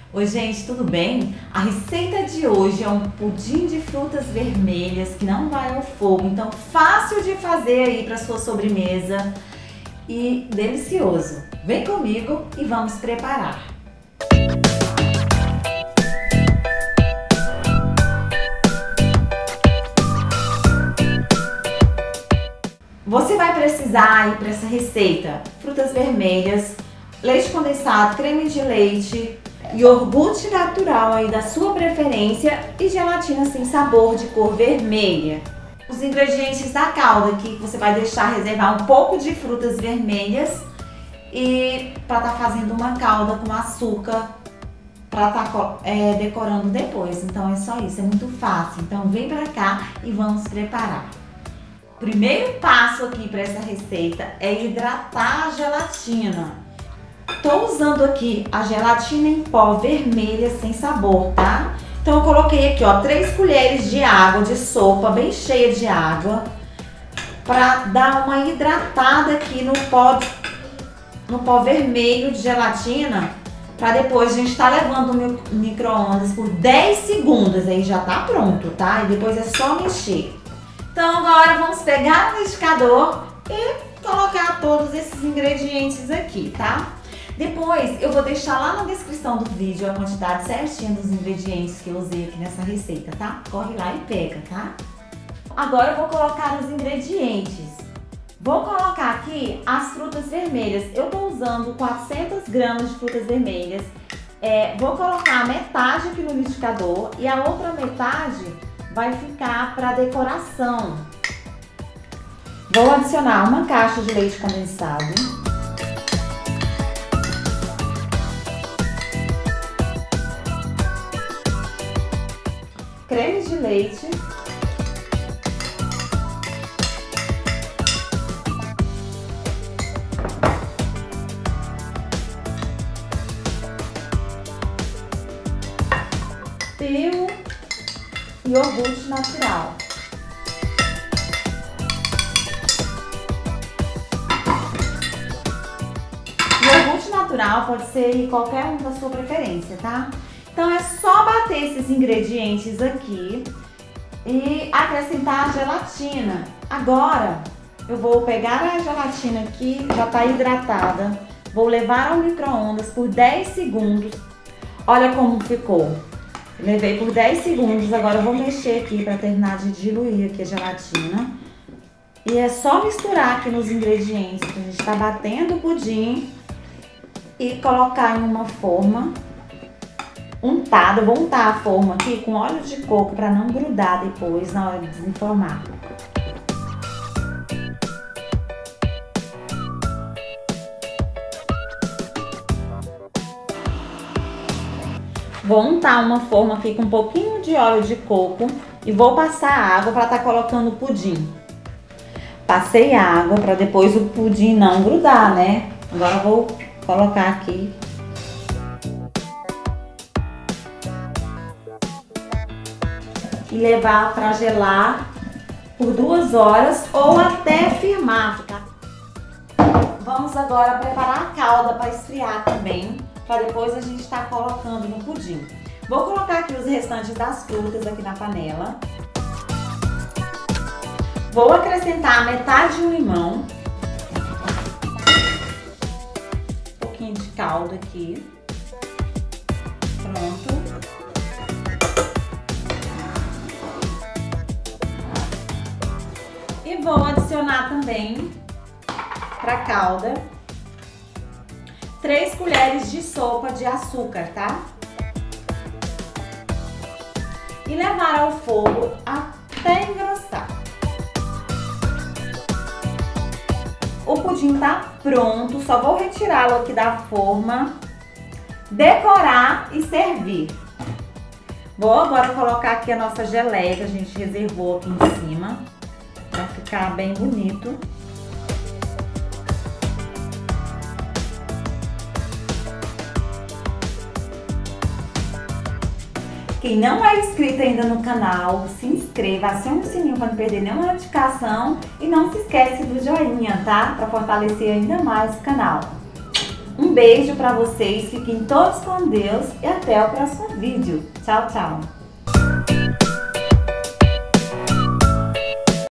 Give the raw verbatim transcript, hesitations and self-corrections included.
Oi gente, tudo bem? A receita de hoje é um pudim de frutas vermelhas que não vai ao fogo, então fácil de fazer aí para sua sobremesa e delicioso. Vem comigo e vamos preparar. Você vai precisar aí para essa receita frutas vermelhas, leite condensado, creme de leite, iogurte natural aí da sua preferência e gelatina sem sabor de cor vermelha. Os ingredientes da calda aqui que você vai deixar reservar um pouco de frutas vermelhas e para estar tá fazendo uma calda com açúcar para estar tá, é, decorando depois. Então é só isso, é muito fácil. Então vem para cá e vamos preparar. O primeiro passo aqui para essa receita é hidratar a gelatina. Tô usando aqui a gelatina em pó vermelha sem sabor, tá? Então eu coloquei aqui, ó, três colheres de água de sopa, bem cheia de água, para dar uma hidratada aqui no pó, no pó vermelho de gelatina, para depois a gente tá levando no micro-ondas por dez segundos, aí já tá pronto, tá? E depois é só mexer. Então agora vamos pegar o liquidificador e colocar todos esses ingredientes aqui, tá? Depois eu vou deixar lá na descrição do vídeo a quantidade certinha dos ingredientes que eu usei aqui nessa receita, tá? Corre lá e pega, tá? Agora eu vou colocar os ingredientes. Vou colocar aqui as frutas vermelhas. Eu tô usando quatrocentas gramas de frutas vermelhas. É, vou colocar metade aqui no liquidificador e a outra metade vai ficar para decoração. Vou adicionar uma caixa de leite condensado. Creme de leite, e o iogurte natural. Iogurte natural pode ser qualquer um da sua preferência, tá? Então é só bater esses ingredientes aqui e acrescentar a gelatina. Agora eu vou pegar a gelatina aqui, já tá hidratada, vou levar ao micro-ondas por dez segundos. Olha como ficou. Levei por dez segundos, agora eu vou mexer aqui para terminar de diluir aqui a gelatina. E é só misturar aqui nos ingredientes, que a gente tá batendo o pudim e colocar em uma forma untada. Eu vou untar a forma aqui com óleo de coco para não grudar depois na hora de desenformar. Vou untar uma forma aqui com um pouquinho de óleo de coco e vou passar água para estar tá colocando o pudim. Passei água para depois o pudim não grudar, né? Agora eu vou colocar aqui. E levar para gelar por duas horas ou até firmar. Vamos agora preparar a calda para esfriar também, para depois a gente estar colocando no pudim. Vou colocar aqui os restantes das frutas aqui na panela. Vou acrescentar metade de um limão, um pouquinho de calda aqui. Pronto. E vou adicionar também para a calda três colheres de sopa de açúcar, tá? E levar ao fogo até engrossar. O pudim tá pronto, só vou retirá-lo aqui da forma, decorar e servir. Vou agora colocar aqui a nossa geleia que a gente reservou aqui em cima, para ficar bem bonito. Quem não é inscrito ainda no canal, se inscreva, acione o sininho para não perder nenhuma notificação e não se esquece do joinha, tá? Para fortalecer ainda mais o canal. Um beijo para vocês, fiquem todos com Deus e até o próximo vídeo. Tchau, tchau!